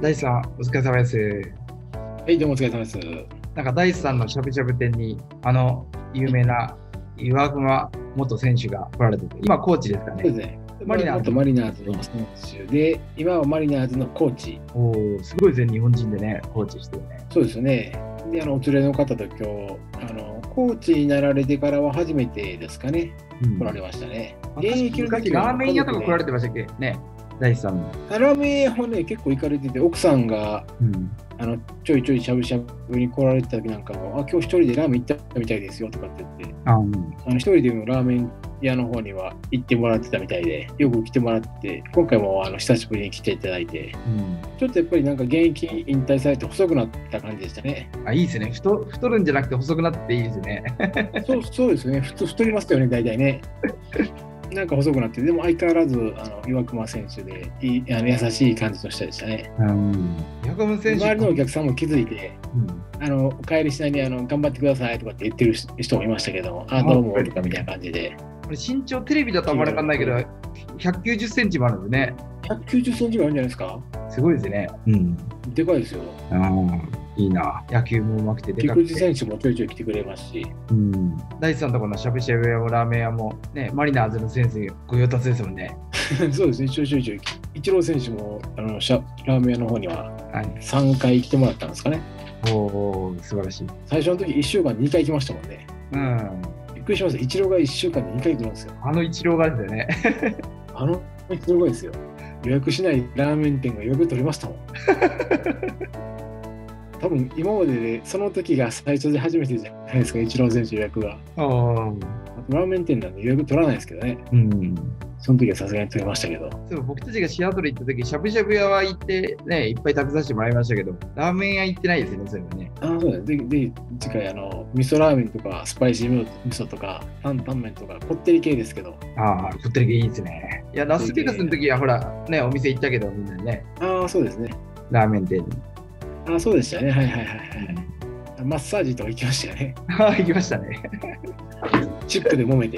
大地さん、お疲れ様です。 はい、どうもお疲れ様です。は大地さんのしゃぶしゃぶ店に、有名い、 な岩隈元選手が来られてて、今、コーチですかね。 そうですね。 マリナーズ。 元マリナーズの選手で、今はマリナーズのコーチ。 おー、すごいですね、日本人でね、コーチしてるね。 そうですよね。で、お連れの方と今日、コーチになられてからは初めてですかね、 うん。 来られましたね。現確か役の昔、 時はラーメン屋とか来られ家族で、 てましたっけね、大地さんの。 ラーメン屋をね、結構行かれてて、奥さんがうん。 ちょいちょいしゃぶしゃぶに来られてた時なんかも、今日一人でラーメン行ったみたいですよとかって言って、 あ、うん。 一人でもラーメン屋の方には行ってもらってたみたいで、よく来てもらって、今回も久しぶりに来ていただいて、 うん。 ちょっとやっぱりなんか現役引退されて細くなった感じでしたね。 あ、いいですね。太るんじゃなくて細くなっていいですね。 そうですね、太りますよね、大体ね。なんか細くなって、でも相変わらず岩隈選手で優しい感じの人でしたね。 うん。ヤコブ選手、 周りのお客さんも気づいて、 うん。 お帰りしないに頑張ってくださいとかって言ってる人もいましたけど、どうもとかみたいな感じで。 これ身長テレビだとあんまりわかんないけど、190センチもあるんですね。 190センチぐらいあるんじゃないですか。 すごいですね。うん。 でかいですよ。 ああ、いいな。野球もうまくてでか菊くて。 池選手もちょいちょい来てくれますし。 うん。大地さんとこのしゃぶしゃぶ屋もラーメン屋も、ね、マリナーズの先生、ご用達ですもんね。 そうですね、ちょいちょいちょい。イチロー選手もラーメン屋の方にははい。 3回来てもらったんですかね。 おー、素晴らしい。 最初の時1週間に2回来ましたもんね。 うん。 びっくりしました。イチローが1週間に2回来るんですよ。 あの一郎がですよね。 あのイチローがですよ。予約しないラーメン店が予約取りましたもん。多分今まででその時が最初で初めてじゃないですか、イチロー選手予約が。 おー。 ラーメン店なんで予約取らないですけどね。 うん。 その時はさすがに取りましたけど。 そう、僕たちがシアトル行った時、しゃぶしゃぶ屋は行ってね、いっぱい食べさせてもらいましたけど、ラーメン屋行ってないですよね、それはね。 そうだね。で、次回、味噌ラーメンとか、スパイシー味噌とか、担々麺とか、こってり系ですけど。 ああ、こってり系いいですね。いや、ラスベガスの時はほら、ね、お店行ったけど、みんなね、 そうですね。 ラーメン店に。 そうでしたね。はいはいはいはい。マッサージとか行きましたよね。 ああ、行きましたね。 チップで揉めて。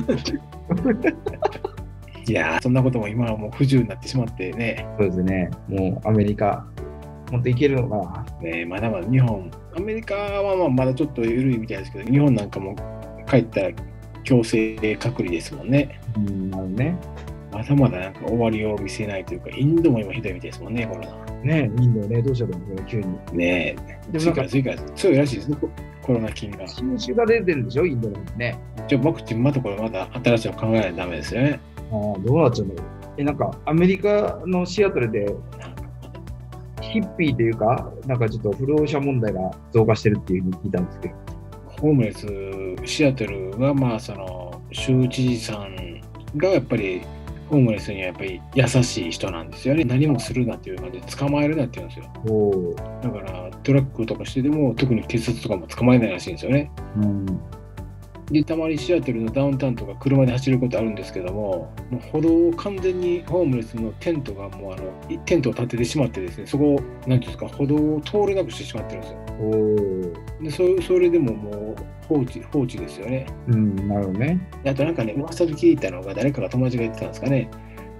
いやー、そんなことも今はもう不自由になってしまってね。 そうですね。もうアメリカ、本当行けるのかな。 ね、まだまだ日本、アメリカはまだちょっと緩いみたいですけど、日本なんかも帰ったら強制隔離ですもんね。 うん、なるほどね。 まだまだなんか終わりを見せないというか、インドも今ひどいみたいですもんね、コロナ。 ね、インドね、どうしようと思う急に。 ねえ、 でもなんか、 次から強いらしいですね、コロナ菌が。 新種が出てるんでしょ、インドの方にね。 ワクチンまたこれまた新しいの考えないとダメですよね。 ああ、どうなっちゃうんだろう。なんか、アメリカのシアトルで、ヒッピーというか、なんかちょっと不老者問題が増加してるっていうふうに聞いたんですけど。 ホームレス、シアトルは州知事さんがやっぱりホームレスにはやっぱり優しい人なんですよね。何もするなっていう感じで捕まえるなって言うんですよ。 おだからトラックとかしてでも特に警察とかも捕まえないらしいんですよね。 うん。 で、たまにシアトルのダウンタウンとか車で走ることあるんですけども、もう歩道を完全にホームレスのテントがもうテントを立ててしまってですね、そこを、なんていうんですか、歩道を通れなくしてしまってるんですよ。 おで、それでももう放置ですよね。 うん、なるほどね。 あとなんかね、噂で聞いたのが誰かが友達が言ってたんですかね。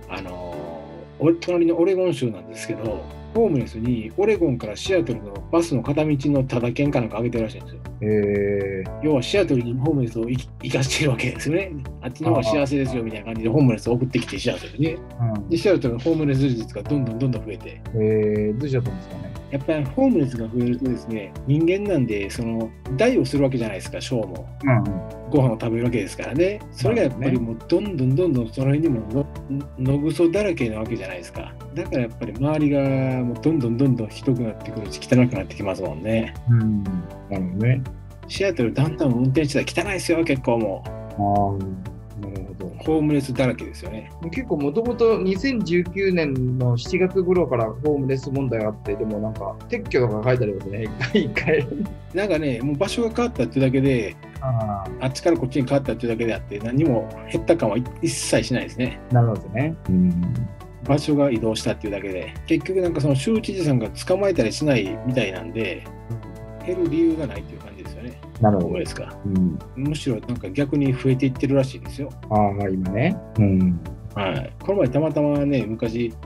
隣のオレゴン州なんですけど、ホームレスにオレゴンからシアトルのバスの片道のタダ券かなんかあげてるらしいんですよ。要はシアトルにホームレスを行かしてるわけですよね。あっちの方が幸せですよみたいな感じでホームレスを送ってきてシアトルにね。で、シアトルのホームレス率がどんどん増えて。 どうしちゃったんですかね。 やっぱりホームレスが増えるとですね、人間なんで、代をするわけじゃないですか、ショーも。ご飯を食べるわけですからね。それがやっぱりもうどんどんその辺にものぐそだらけなわけじゃないですか。だからやっぱり周りがもうどんどんひどくなってくるし、汚くなってきますもんね。 うん、なるほどね。 シアトルダウンタウン運転してたら汚いですよ、結構もああ。なるほど。 う。ホームレスだらけですよね。 結構もともと2019年の7月頃からホームレス問題があって、でもなんか撤去とか書いてありますね、一回。 なんかね、もう場所が変わったっていうだけで、あっちからこっちに変わったっていうだけであって、何も減った感は一切しないですね。 なるほどね。うん。 場所が移動したっていうだけで、結局なんかその州知事さんが捕まえたりしないみたいなんで、減る理由がないっていう感じですよね。 なるほど。 ホームレスか。 うん。 むしろなんか逆に増えていってるらしいですよ。 ああ、今ね。うん。 はい。この前たまたまね、昔、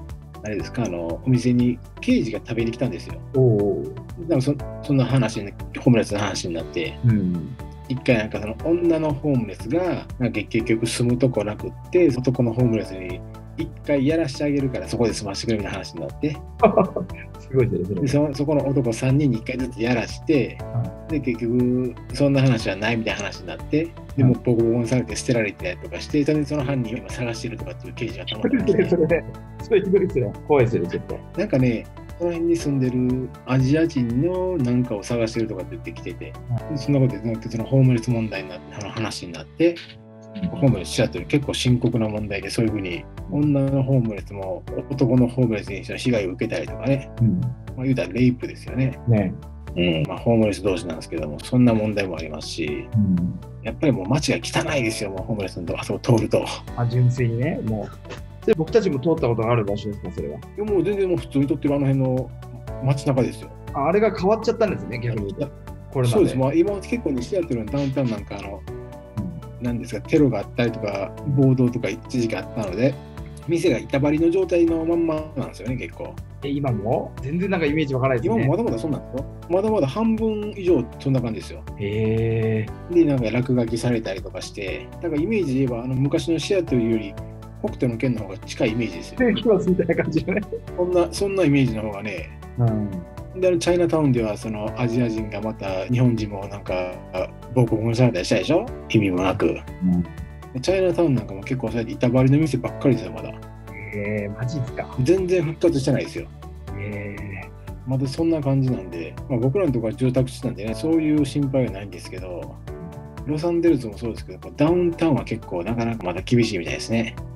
あれですか、お店に刑事が食べに来たんですよ。でもそんな話に、ホームレスの話になって、一回なんかその女のホームレスが結局住むとこなくって、男のホームレスに一回やらしてあげるからそこで住ましてくれみたいな話になってすごいですね。そこの男3人に1回ずつやらして、で結局そんな話はないみたいな話になって、でもボコボコにされて捨てられてたりとかして、その犯人を今探してるとかっていう刑事がたまってまして、 それひどいですね。怖いですよね、ちょっと。 なんかね、この辺に住んでるアジア人のなんかを探してるとかって言ってきてて、そんなこと言ってそのホームレス問題になって話になって、ホームレスシアトル結構深刻な問題で、そういうふうに女のホームレスも男のホームレスに被害を受けたりとかね、言うたらレイプですよね。ホームレス同士なんですけども、そんな問題もありますし、やっぱりもう街が汚いですよ、もうホームレスのあそこ通ると。 純粋にね、もう。で僕たちも通ったことがある場所ですか、それは。 いやもう全然もう普通に撮ってるあの辺の街中ですよ。 あれが変わっちゃったんですね、逆に。 そうです、今結構ね、シアトルのダウンタウンなんかなんですか、テロがあったりとか、暴動とか一時期あったので、店が板張りの状態のまんまなんですよね、結構。 今も全然なんかイメージわからないですね。 今もまだまだそうなんですよ。まだまだ半分以上そんな感じですよ。で、なんか落書きされたりとかして、だからイメージで言えば、昔のシアトルより北斗の拳の方が近いイメージですよ。 みたいな感じね。 そんなイメージの方がね。でチャイナタウンではそのアジア人がまた日本人もなんかボコボコにされたりしたでしょ、意味もなく。チャイナタウンなんかも結構そうやって板張りの店ばっかりですよ、まだ。 マジですか。 全然復活してないですよ。まだそんな感じなんで、僕らのところは住宅地なんでね、そういう心配はないんですけど、ロサンゼルスもそうですけど、ダウンタウンは結構なかなかまだ厳しいみたいですね。